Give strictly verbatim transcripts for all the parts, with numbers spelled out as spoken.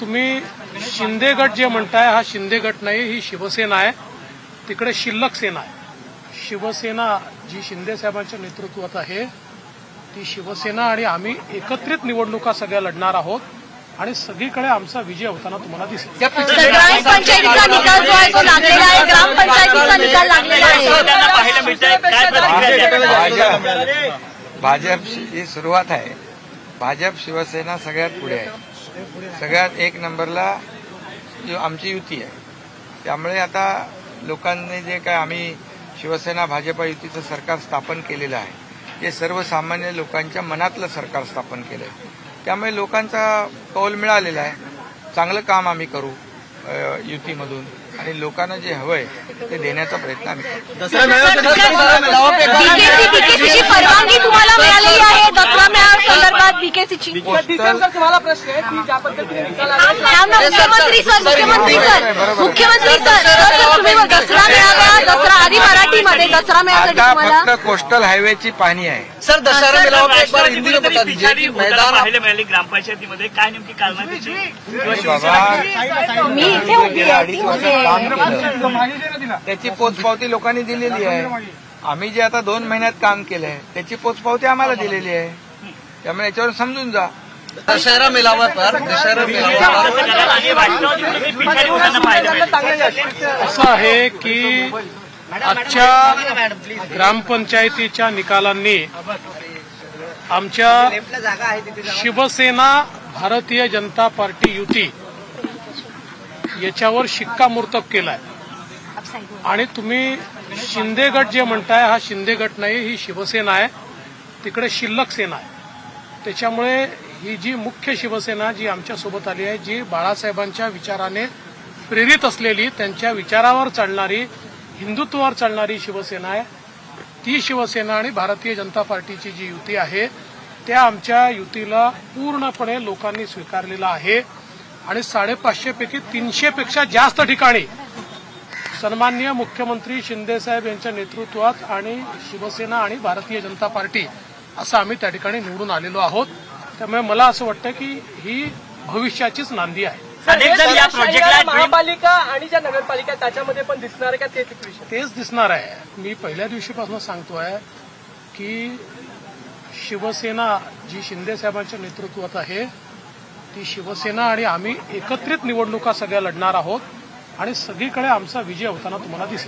तुम्ही शिंदे गट जे म्हणताय हा शिंदे गट नाही, ही शिवसेना आहे. तिकडे शिल्लक सेना आहे. शिवसेना जी शिंदे साहेबांच्या नेतृत्वात आहे ती शिवसेना आणि आम्ही एकत्रित निवडणुका सगळ्या लढणार आहोत आणि सगळीकडे आमचा विजय होताना तुम्हाला दिसेल. ग्रामपंचायतीचा निकाल जो आहे तो लागलेला आहे. ग्रामपंचायतीचा निकाल लागलेला आहे. भाजप ही सुरुवात आहे. भाजप शिवसेना सगळ्यात पुढे आहे. सगळ्यात एक नंबरला जो आमची युती आहे. त्यामुळे आता लोकांनी जे काय आम्ही शिवसेना भाजप युतीचं सरकार स्थापन केलेलं आहे हे सर्वसामान्य लोकांच्या मनातलं सरकार स्थापन केलं आहे. त्यामुळे लोकांचा कौल मिळालेला आहे. चांगलं काम आम्ही करू युतीमधून आणि लोकांना जे हवंय ते देण्याचा प्रयत्न आम्ही करू. बीकेसीची परवानगी तुम्हाला मिळालेली आहे दसरा मेळाव्या संदर्भात. बीकेसीची तुम्हाला प्रश्न आहे की ज्या पद्धतीने मुख्यमंत्री सर मुख्यमंत्री सर मुख्यमंत्री सर तुम्ही दसरा मेळावा दसरा आधी मराठीमध्ये दसरा मेळाव्यासाठी फक्त कोस्टल हायवेची पाहणी आहे. सर दसरा मेळावा एक बार हिंदी में बता दीजिए. मैदान पाहायला मिळाली ग्रामपंचायतीमध्ये काय नेमकी कारण त्याची? बाबा मी इथे होती अडीच वर्ष काम केलं त्याची पोचपावती लोकांनी दिलेली आहे. आम्ही जे आता दोन महिन्यात काम केलंय त्याची पोचपावती आम्हाला दिलेली आहे. त्यामुळे याच्यावर समजून जा. दशहरा मेळावा पर दशहरा मेळावा असं आहे की आजच्या ग्रामपंचायतीच्या निकालांनी आमच्या शिवसेना भारतीय जनता पार्टी युती याच्यावर शिक्कामोर्तब केलाय. आणि तुम्ही शिंदे गट जे म्हणताय हा शिंदे गट नाही, ही शिवसेना आहे. तिकडे शिल्लक सेना आहे. त्याच्यामुळे ही जी मुख्य शिवसेना जी आमच्यासोबत आली आहे जी बाळासाहेबांच्या विचाराने प्रेरित असलेली त्यांच्या विचारावर चालणारी हिंदुत्वावर चालणारी शिवसेना आहे. ती शिवसेना आणि भारतीय जनता पार्टीची जी युती आहे त्या आमच्या युतीला पूर्णपणे लोकांनी स्वीकारलेला आहे. आणि साडेपाचशे पैकी तीनशे पेक्षा जास्त ठिकाणी सन्माननीय मुख्यमंत्री शिंदेसाहेब यांच्या नेतृत्वात आणि शिवसेना आणि भारतीय जनता पार्टी असं आम्ही त्या ठिकाणी निवडून आलेलो आहोत. त्यामुळे मला असं वाटतं की ही भविष्याचीच नांदी आहे. महापालिका आणि ज्या नगरपालिका त्याच्यामध्ये पण दिसणार आहे का तेच विषय? तेच दिसणार आहे. मी पहिल्या दिवशीपासून सांगतोय की शिवसेना जी शिंदे साहेबांच्या नेतृत्वात आहे ती शिवसेना आणि आम्ही एकत्रित निवडणुका सगळ्या लढणार आहोत आणि सगळीकडे आमचा विजय होताना तुम्हाला दिसेल.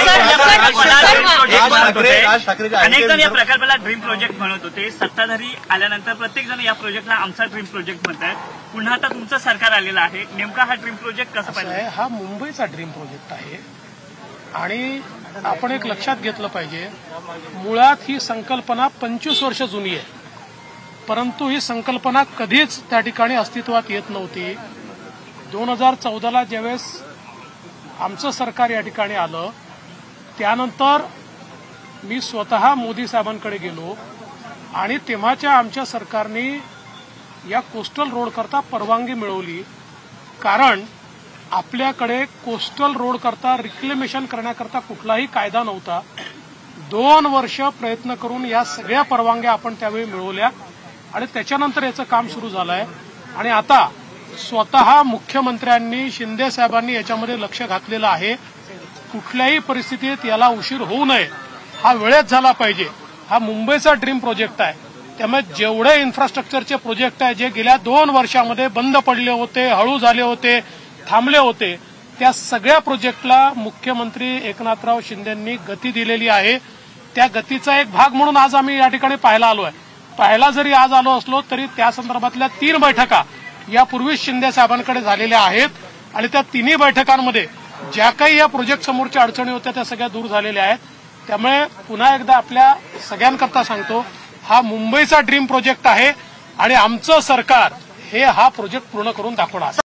अनेक जण या प्रकल्पाला ड्रीम प्रोजेक्ट म्हणत होते. सत्ताधारी आल्यानंतर प्रत्येक जण या प्रोजेक्टला आमचा ड्रीम प्रोजेक्ट म्हणतात. पुन्हा आता तुमचं सरकार आलेलं आहे. नेमका हा ड्रीम प्रोजेक्ट कसा पाहिजे? हा मुंबईचा ड्रीम प्रोजेक्ट आहे. आणि आपण एक लक्षात घेतलं पाहिजे मुळात ही संकल्पना पंचवीस वर्ष जुनी आहे. परंतु ही संकल्पना कधीच त्या ठिकाणी अस्तित्वात येत नव्हती. दोन हजार चौदाला ज्यावेळेस आमचं सरकार या ठिकाणी आलं त्यानंतर मी स्वतः मोदी साहेबांकडे गेलो आणि तेव्हाच्या आमच्या सरकारने या कोस्टल रोडकरता परवानगी मिळवली. कारण आपल्याकडे कोस्टल रोडकरता रिक्लेमेशन करण्याकरता कुठलाही कायदा नव्हता. दोन वर्ष प्रयत्न करून या सगळ्या परवानग्या आपण त्यावेळी मिळवल्या आणि त्याच्यानंतर याचं काम सुरू झालं आहे. आणि आता स्वतः मुख्यमंत्र्यांनी शिंदे साहेबांनी याच्यामध्ये लक्ष घातलेलं आहे. कुठल्याही परिस्थितीत याला उशीर होऊ नये. हा वेळेत झाला पाहिजे. हा मुंबईचा ड्रीम प्रोजेक्ट आहे. त्यामुळे जेवढे इन्फ्रास्ट्रक्चरचे प्रोजेक्ट आहे जे गेल्या दोन वर्षामध्ये बंद पडले होते, हळू झाले होते, थांबले होते, त्या सगळ्या प्रोजेक्टला मुख्यमंत्री एकनाथराव शिंदेंनी गती दिलेली आहे. त्या गतीचा एक भाग म्हणून आज आम्ही या ठिकाणी पाहायला आलो आहे. पाहायला जरी आज आलो असलो तरी त्या संदर्भातल्या तीन बैठका यापूर्वीच शिंदे साहेबांकडे झालेल्या आहेत आणि त्या तिन्ही बैठकांमध्ये ज्या काही या प्रोजेक्ट समोरच्या अडचणी होत्या त्या सगळ्या दूर झालेल्या आहेत. त्यामुळे पुन्हा एकदा आपल्या सगळ्यांकरता सांगतो हा मुंबईचा ड्रीम प्रोजेक्ट आहे आणि आमचं सरकार हे हा प्रोजेक्ट पूर्ण करून दाखवणार.